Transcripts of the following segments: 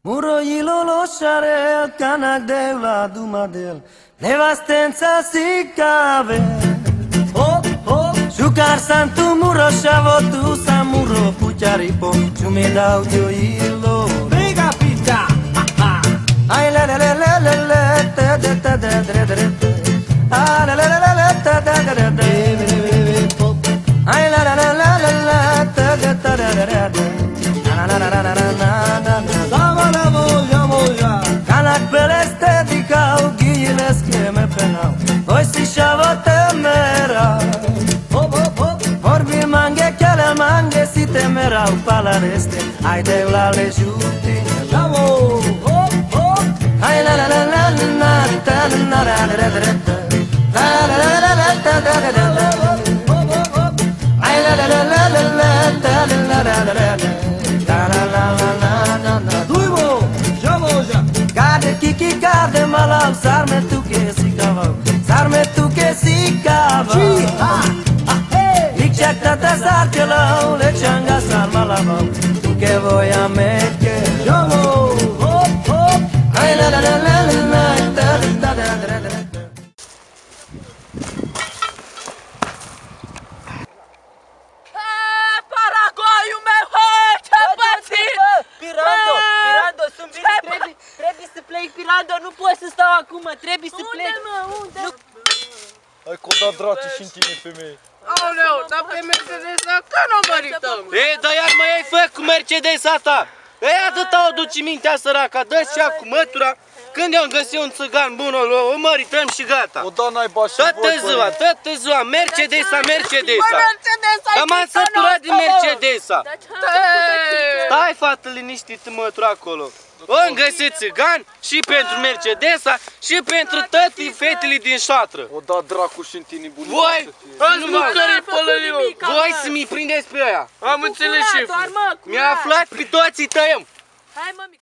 Muroilo lo share canak de la dumadel Nevastența si cave Jucar santu muro shavotu samuro pucharipo Chume dau joilo Mega pizza Ai la la la la la la ta ta ta ta ta ta ta Ah la la la la la ta ta ta ta ta Ai la la la la la la ta ta ta ta ta ta Na na na na na na na Sama la voja Canak pelestetica ughiles che me penau Voi si shavote mera Vorbi manghe chiale manghe si temerau palareste Ai de la le jute Bravo Ai la la la la la ta la la la la la La la la la la ta ta ta ta Ai la la la la la la ta la la la la Ta la la la la la la Duivo Javoja Cade kiki cade malal sarme tu che si cava Sarme tu che si cava Licek tata sarcelo le changa sar malava Tu che vuoi a me che Javo Ai la la la la la ta ta ta ta ta Paragoiul meu, ce pățit! Pirando, sunt bine, trebuie să plec, Pirando, nu pot să stau acum, trebuie să plec. Unde, mă, unde? Hai că o dat dracu și în tine, femeie. Aoleu, dar pe Mercedes-a că nu mărităm? E, dar iar mă iei, fă cu Mercedes-a ta. Ei, atâta o duci mintea săraca, dă-și ea cu mătura. Când eu-mi găsi un țăgan bun, o mărităm și gata. O da naiba și voi, Toată ziua, Mercedes-a. Mercedes-a, Dar m-am săturat din Mercedes-a. Stai, Stai, fată, liniștit mătura acolo. O-mi găsi țăgan și pentru Mercedes-a și pentru toate fetele din șatră. O da dracu și în tine, bunică. Voi, azi nu care-i pălăriu. voi să mi prindeți pe aia. Am înțeles, șeful. Mi-a aflat pe toți îi tăiem. Hai, mămică.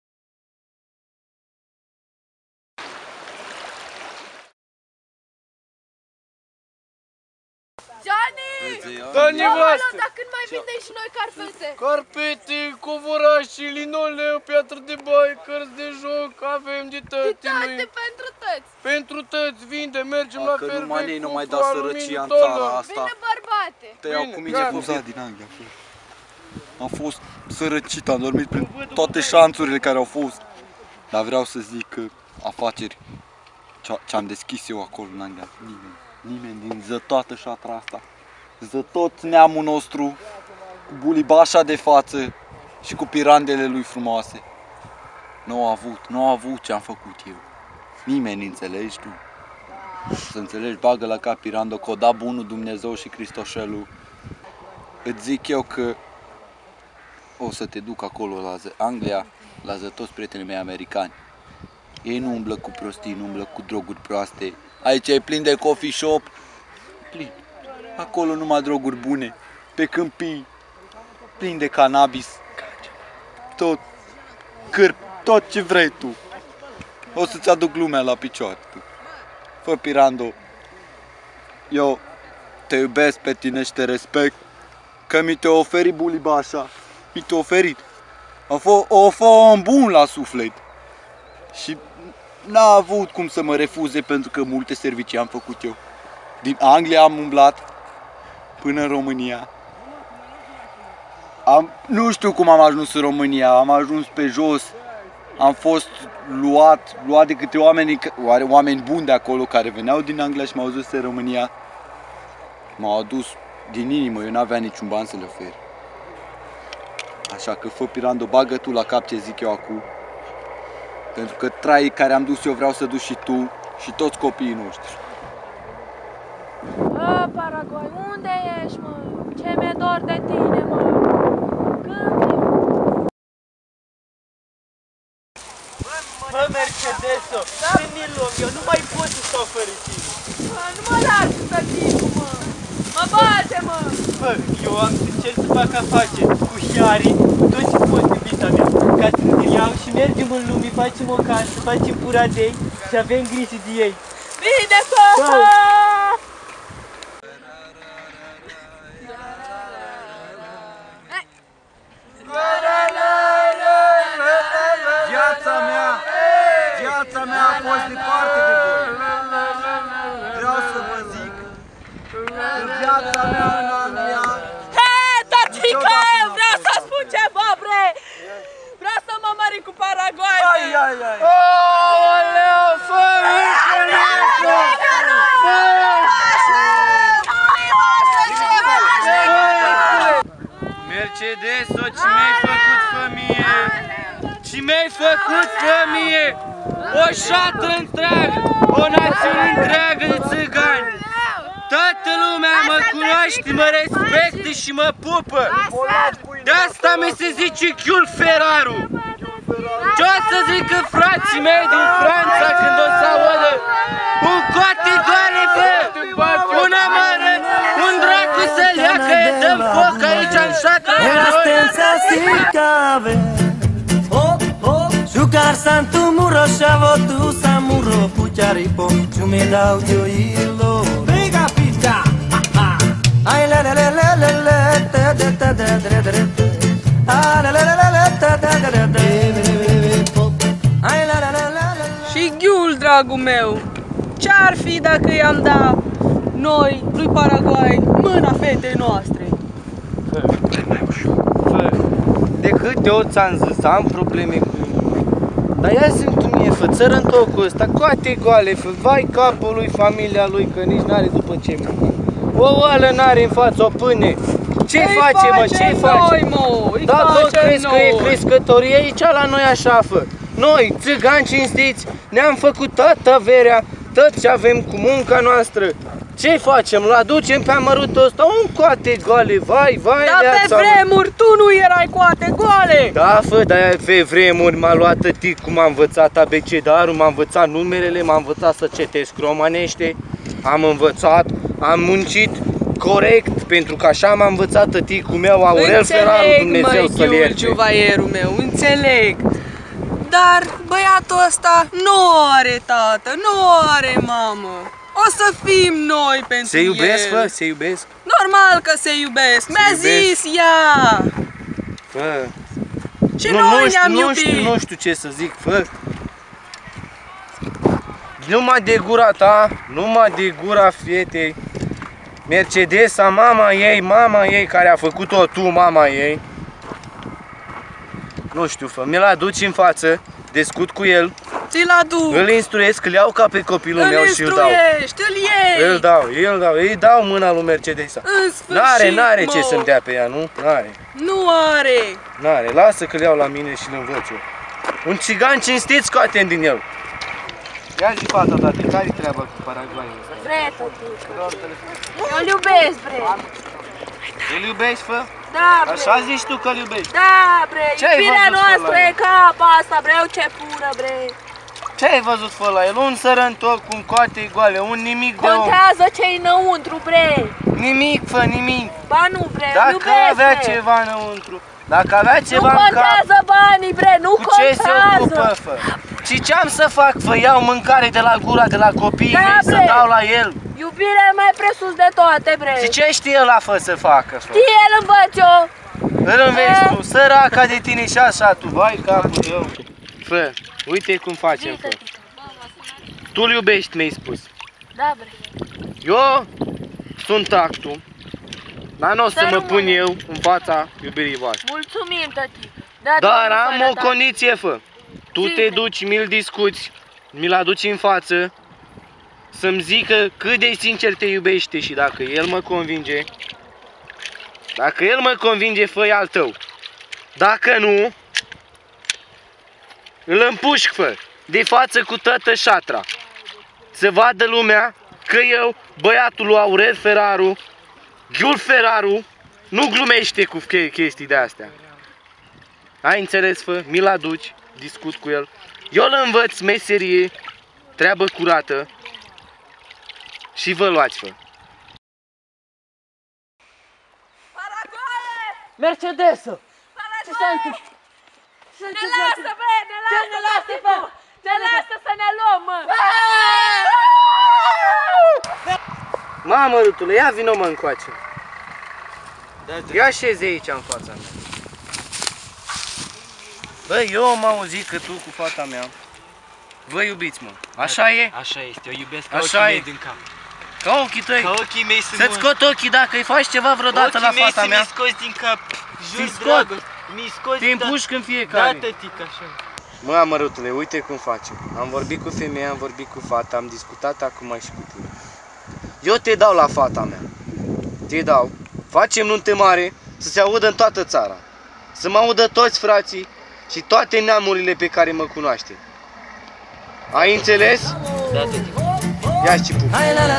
Johnny! Dă-ni voastră! Dar când mai vindem și noi carpete? Carpete, covorașe, linoleu, piatră de baie, cărți de joc, avem de tăti Toate noi. pentru tăți. Pentru tăți, vinde, mergem la Că fervec, numai ei nu mai cupru, dau aluminiu, sărăcia în dolă. țara asta. Bine, bărbate. Te iau cu mine fuzat din Anglia. Am fost sărăcit, am dormit prin toate șanțurile care au fost. Dar vreau să zic că afaceri ce-am deschis eu acolo în Anglia, nimeni din zătoată șatra asta, zătot neamul nostru, cu bulibașa de față și cu pirandele lui frumoase. Nu au avut ce am făcut eu. Nimeni, înțelegi tu? Să înțelegi, bagă la cap, Pirando, că o da bunul Dumnezeu și Cristoșelul. Îți zic eu că o să te duc acolo la Anglia, la toți prietenii mei americani. Ei nu umblă cu prostii, nu umblă cu droguri proaste. Aici e plin de coffee shop, plin. Acolo numai droguri bune, pe câmpii, plin de cannabis, tot, cârp, tot ce vrei tu. O să-ți aduc lumea la picioare. Fă, Pirando, eu te iubesc pe tine și te respect, că mi te-a oferit bulibașa, mi te-a oferit. A fost om bun la suflet și n-a avut cum să mă refuze pentru că multe servicii am făcut eu. Din Anglia am umblat până în România. Nu știu cum am ajuns în România, am ajuns pe jos. Am fost luat de câte oameni buni de acolo care veneau din Anglia și m-au dus în România. M-au adus din inimă, eu n-aveam niciun ban să le ofer. Așa că, fă, Pirando, bagă tu la cap ce zic eu acum. Pentru că traii care am dus eu vreau să duci și tu și toți copiii noștri. Bă, Paragoi, unde ești, mă? Ce mi-e dor de tine, mă? Când Bă, Mercedes-o, când ne luăm, eu nu mai pot să stau fără tine. Bă, nu mă lasă să fiu, mă! Mă bate, mă! Bă, eu am să încerc să fac afaceri cu hiarii, cu tot ce pot în vița mea, ca să ne iau și mergem în lume, facem o casă, facem puradei și avem grijă de ei. Bine, fă! viața mea în Anglia. Hei, tătică, vreau să spun ceva, bre! Vreau să mă mări cu Paraguay, bre! Ai, ai, ai. Aoleu, fă Nicoleșo! Mercedes-o, ce mi-ai făcut fă mie? Ce mi-ai făcut fă mie? O șată întreagă, o națiune întreagă de țigani. Toată lumea mă cunoaște, mă respectă și mă pupă. De asta mi se zice Giul Ferraru. Ce-o să zică frații mei din Franța când o să audă un coate goale, fă! Un amără, un dracu să-l ia că îi dăm foc aici în șatra de noi. Senza si cave. Jucar santo muro, chavo tu samuro, pucharipo, tu me dau yo hilo. Mega pizza. Ai la la la la la la, ta ta ta ta ta ta ta. Ai la la la la la, ta ta ta ta ta. Ai la la la la la. Și Giul, dragul meu, ce-ar fi dacă i-am dat noi, lui Paraguay, mâna fetei noastre? Fă, de câte ori ți-am zis, am probleme cu inimă. Dar ia zi-mi mie, fă, țărântocul ăsta, coate goale, fă, vai capul lui, familia lui, că nici n-are după ce mâncă. O oală n-are în față, o pâine. Ce face, mă, ce face? Dacă crezi că e crescătorie, aici la noi așa, fă. Noi, țigani cinstiți, ne-am făcut toată averea, tot ce avem cu munca noastră. Ce facem? Îl aducem pe amărutul ăsta, un coate goale, vai, vai. Dar pe vremuri tu nu erai coate goale! Da, fă, dar pe vremuri m-a luat tătic cum am învățat abecedarul, m-a învățat numerele, m-a învățat să citesc romanește, am învățat, am muncit corect, pentru că așa m-a învățat tăticul meu, Aurel Ferraru, Dumnezeu să-l ierte. Giuvaierul meu, înțeleg. Dar băiatul ăsta nu are tată, nu are mamă. O să fim noi pentru Se iubesc, el. fă, se iubesc. Normal că se iubesc, mi-a zis ea. Fă. Și noi ne-am Nu știu ce să zic, fă. Numai de gura ta, numai de gura fetei. Mercedesa, mama ei, care a făcut-o tu, mama ei. Nu știu, fă, mi-l aduci în față, discut cu el, Ți-l aduc. îl instruiesc, îl iau ca pe copilul meu și îl dau. Îl iei. Îi dau mâna lui Mercedesa. În sfârșit, N-are mă. ce să-mi dea pe ea, nu? Nu are. N-are, lasă că-l iau la mine și-l învăț eu. Un țigan cinstit scoatem din el. Ia zi fata, tate, care-i treaba cu Paraguayul ăsta? Bre, tătică. Eu-l iubesc, bre. Îl iubești, fă? Da, bre. Așa zici tu că-l iubești. Da, bre. Ce-ai Iubirea văzut, noastră fă, la e ca apa asta, bre. Eu ce pură, bre. Ce ai văzut, fă, la el? Un sărăntoc cu coate goale, un nimic de om. Contează ce-i înăuntru, bre. Nimic, fă, nimic. Ba nu, bre. Dacă Iubesc, avea bre. ceva înăuntru, dacă avea Nu ceva în cap, contează banii, bre. Nu cu ce se ocupă, contează. fă? Și ce-am să fac, fă? Iau mâncare de la gura, de la copiii Da, mei, să bre. dau la el. Iubirea e mai presus de toate, bre. Și ce știe ăla, fă, să facă, fă? Știi, el învăț eu. Îl înveți tu, săraca de tine și așa tu, vai capul tău. Fă, uite cum facem, fă. Tu-l iubești, mi-ai spus. Da, bre. Eu sunt actul, dar nu o să mă rămână. pun eu în fața iubirii voastre. Mulțumim, tătică. Da, Dar Doamne, am o sănătate. condiție, fă. Tu te Zi-mi. duci, mi-l discuți, mi-l aduci în față, să-mi zică cât de sincer te iubește și dacă el mă convinge, fă, e al tău. Dacă nu, îl împușc, fă, de față cu toată șatra. Să vadă lumea că eu, băiatul lui Aurel Ferraru, Giul Ferraru, nu glumește cu chestii de astea. Ai înțeles, fă? Mi-l aduci, discut cu el. Eu îl învăț meserie, treabă curată și vă luați, fă. Mercedesă! Ce s-a întâmplat? Ne lasă, bre, ne lasă, bă! Ne lasă să ne luăm, mă! Mamă, rutule, ia vino, mă, încoace. Ia așeze aici în fața mea. Băi, eu am auzit că tu cu fata mea vă iubiți, mă. Așa e? Așa este, eu iubesc Așa ca ochii e. mei din cap. Ca ochii tăi. Ca ochii mei sunt Să-ți scot ochii dacă îi faci ceva vreodată la fata mea. mi scoți din cap. Jur, scot. dragă. Mi scoți. Te împușc în fiecare. Da, tătic, așa. Mă, amărutule, uite cum facem. Am vorbit cu femeia, am vorbit cu fata, am discutat acum și cu tine. Eu te dau la fata mea. Te dau. Facem nuntă mare să se audă în toată țara. Să mă audă toți frații și toate neamurile pe care mă cunoaște. Ai înțeles? Da, tătic. Ia și pup.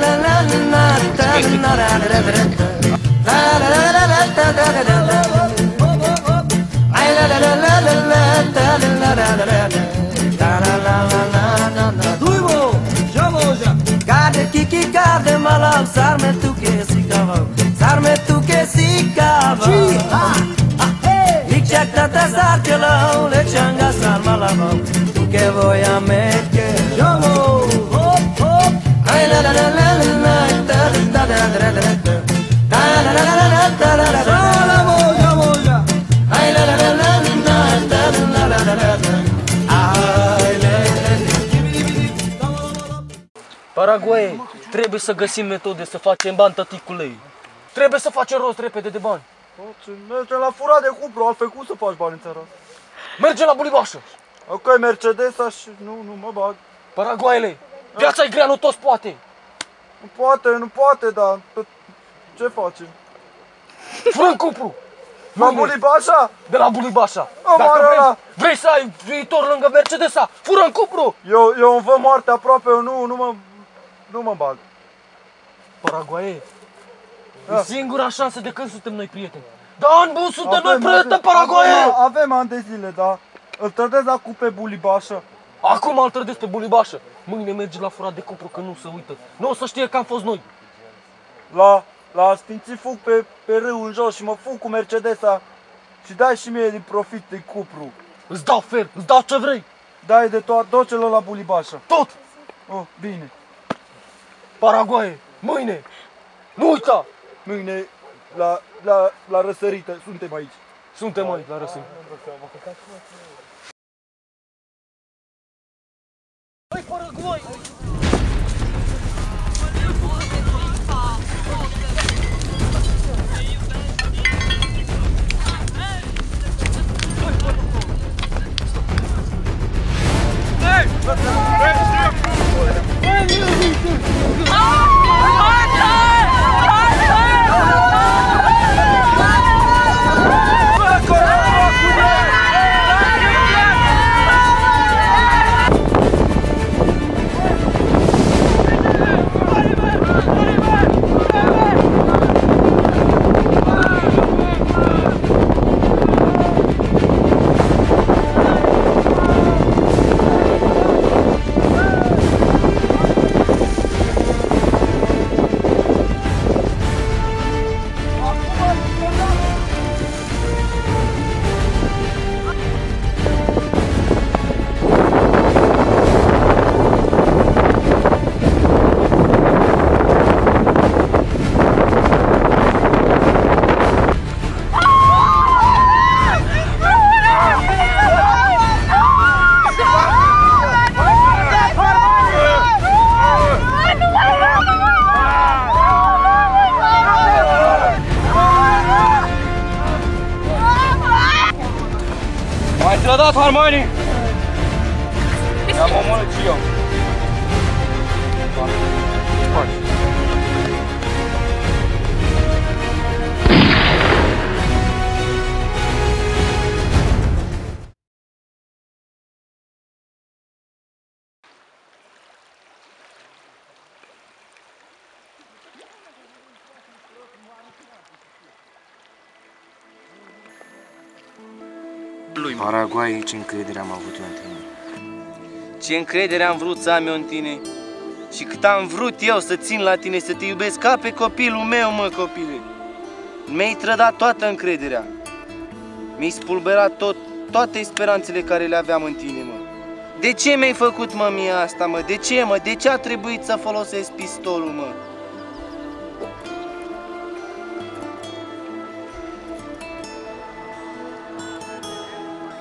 Garde kiki garde malam sarme tu ke sikava sarme tu ke sikava Licek tata sarkelo le changa sar malava tu ke voya meke jamo hop hop ay la la la la la da da da da da da la la la la da la la la jamo ay la la la la da la la la la Paraguay, trebuie să găsim metode să facem bani, tăticule. Trebuie să facem rost repede de bani. Mergem la furat de cupru, altfel cum să faci bani în țara asta? Mergem la bulibașă. Ok, Mercedesa și nu mă bag. Paraguayele, viața e grea, nu toți poate. Nu poate, dar ce facem? Furăm cupru. La bulibașa? De la bulibașa. O, Dacă vrei să ai viitor lângă Mercedesa, furăm cupru. Eu îmi văd moarte aproape, eu nu mă bag. Paraguay, e singura șansă de când suntem noi prieteni. Da, an bun, suntem noi prieteni, Paraguay! Avem ani de zile, dar îl trădesc acum pe bulibașă. Acum îl trădesc pe bulibașă. Mâine merge la furat de cupru, că nu se uită. Nu o să știe că am fost noi. La sfinții fug pe râu în jos și mă fug cu Mercedesa și dai și mie din profit de cupru. Îți dau fer, îți dau ce vrei. Dai de tot celor la bulibașă. Tot! Oh, bine. Paraguay, mâine! Nu uita! Mâine la răsărită, suntem aici. Suntem aici la răsărit. Hai, Paraguay! trădat harmonii! I-am omorât și eu. Paraguay, ce încredere am avut eu în tine. Ce încredere am vrut să am eu în tine. Și cât am vrut eu să țin la tine, să te iubesc ca pe copilul meu, mă, copile. Mi-ai trădat toată încrederea. Mi-ai spulberat toate speranțele care le aveam în tine, mă. De ce mi-ai făcut, mă, mie asta, mă? De ce, mă? De ce a trebuit să folosesc pistolul, mă?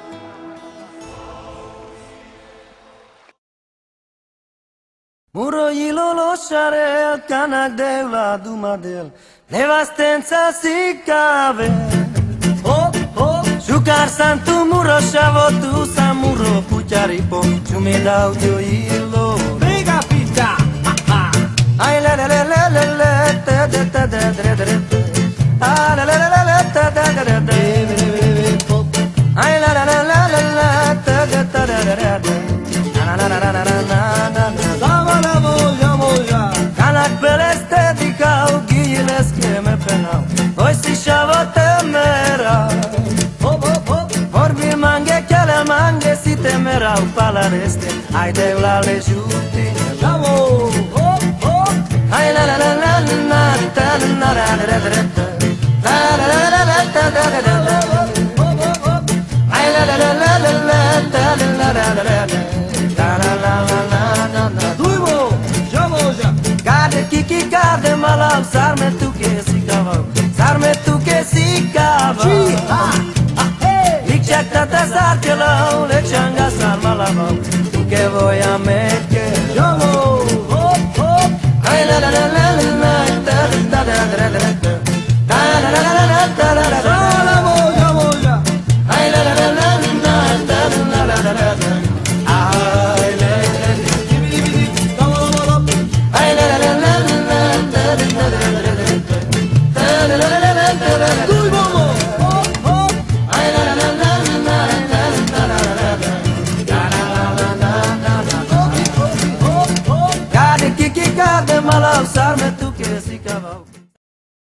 Muro ilolo sharel kanak devla dumadel nevastenca si kave hop hop Jucar santu muro shavo tu samuro pucharipo chume dau yo ilo Briga pizza. Ai la la la la la la ta ta ta ta ta ta ah la la la la ta ta ta ta ta ai la la la la la la ta ta ta ta ta na na na na na na na Dama la moja. Canak beleste dicau ghiles che me penau Voi si shavo temera Hop hop hop. Vorbi manghe che le manghe si temerau palareste Ai deu la le giuti Bravo. Hop hop. Ai la la la la la ta la la la la la la la la la la ta ta ta ta Hop hop hop. Ai la la la la la la ta la la la la la la la la la la la Duivo. Jamoja. Cade kiki cade malau sarme tu che si cavau sarme tu che si cavau Licek tata sarkelau lecanga sar malavau tu che voi a me che Jamo. Hop hop. ai la la la la la ta ta ta ta ta la la la la ta la la Dama moja. ai la la la la la ta la la la la ai la ai la la la la la ta ta ta ta ta